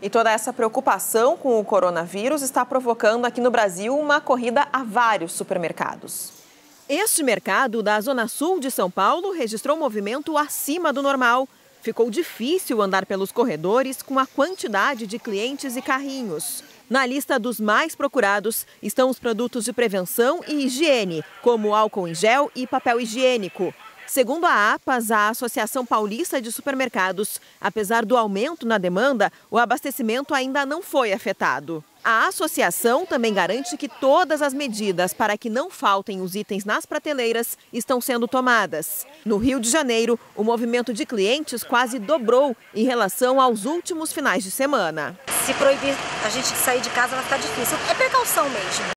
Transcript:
E toda essa preocupação com o coronavírus está provocando aqui no Brasil uma corrida a vários supermercados. Este mercado da Zona Sul de São Paulo registrou movimento acima do normal. Ficou difícil andar pelos corredores com a quantidade de clientes e carrinhos. Na lista dos mais procurados estão os produtos de prevenção e higiene, como álcool em gel e papel higiênico. Segundo a APAS, a Associação Paulista de Supermercados, apesar do aumento na demanda, o abastecimento ainda não foi afetado. A associação também garante que todas as medidas para que não faltem os itens nas prateleiras estão sendo tomadas. No Rio de Janeiro, o movimento de clientes quase dobrou em relação aos últimos finais de semana. Se proibir a gente de sair de casa vai ficar difícil. É precaução mesmo.